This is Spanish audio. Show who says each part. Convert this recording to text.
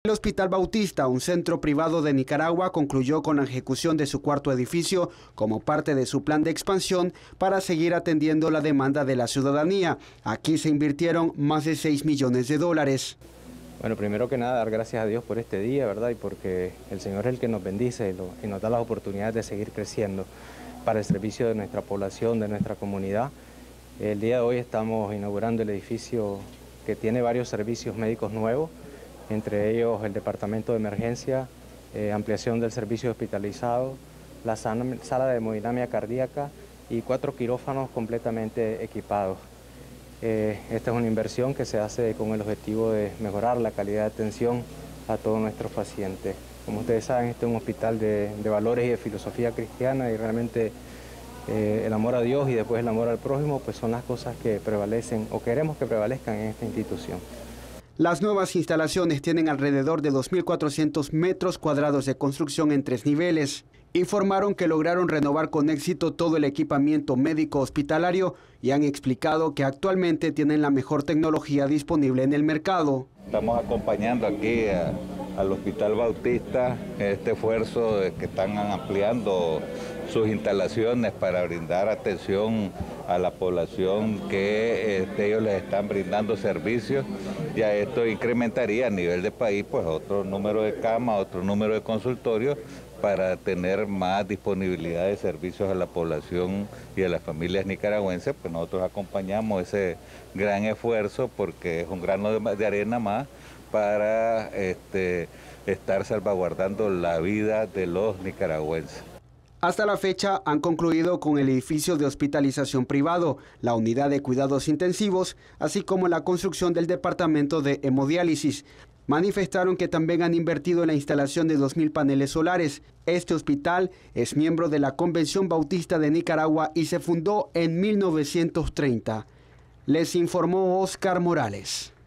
Speaker 1: El Hospital Bautista, un centro privado de Nicaragua, concluyó con la ejecución de su cuarto edificio como parte de su plan de expansión para seguir atendiendo la demanda de la ciudadanía. Aquí se invirtieron más de $6 millones.
Speaker 2: Bueno, primero que nada, dar gracias a Dios por este día, ¿verdad? Y porque el Señor es el que nos bendice y nos da las oportunidades de seguir creciendo para el servicio de nuestra población, de nuestra comunidad. El día de hoy estamos inaugurando el edificio que tiene varios servicios médicos nuevos, entre ellos el departamento de emergencia, ampliación del servicio hospitalizado, la sala de hemodinámica cardíaca y 4 quirófanos completamente equipados. Esta es una inversión que se hace con el objetivo de mejorar la calidad de atención a todos nuestros pacientes. Como ustedes saben, este es un hospital de valores y de filosofía cristiana y realmente el amor a Dios y después el amor al prójimo pues son las cosas que prevalecen o queremos que prevalezcan en esta institución.
Speaker 1: Las nuevas instalaciones tienen alrededor de 2.400 metros cuadrados de construcción en 3 niveles. Informaron que lograron renovar con éxito todo el equipamiento médico hospitalario y han explicado que actualmente tienen la mejor tecnología disponible en el mercado.
Speaker 3: Estamos acompañando aquí al Hospital Bautista en este esfuerzo de que están ampliando sus instalaciones para brindar atención a la población que ellos les están brindando servicios. Ya esto incrementaría a nivel de país pues otro número de camas, otro número de consultorios para tener más disponibilidad de servicios a la población y a las familias nicaragüenses. Pues nosotros acompañamos ese gran esfuerzo porque es un grano de arena más para estar salvaguardando la vida de los nicaragüenses.
Speaker 1: Hasta la fecha han concluido con el edificio de hospitalización privado, la unidad de cuidados intensivos, así como la construcción del departamento de hemodiálisis. Manifestaron que también han invertido en la instalación de 2.000 paneles solares. Este hospital es miembro de la Convención Bautista de Nicaragua y se fundó en 1930. Les informó Oscar Morales.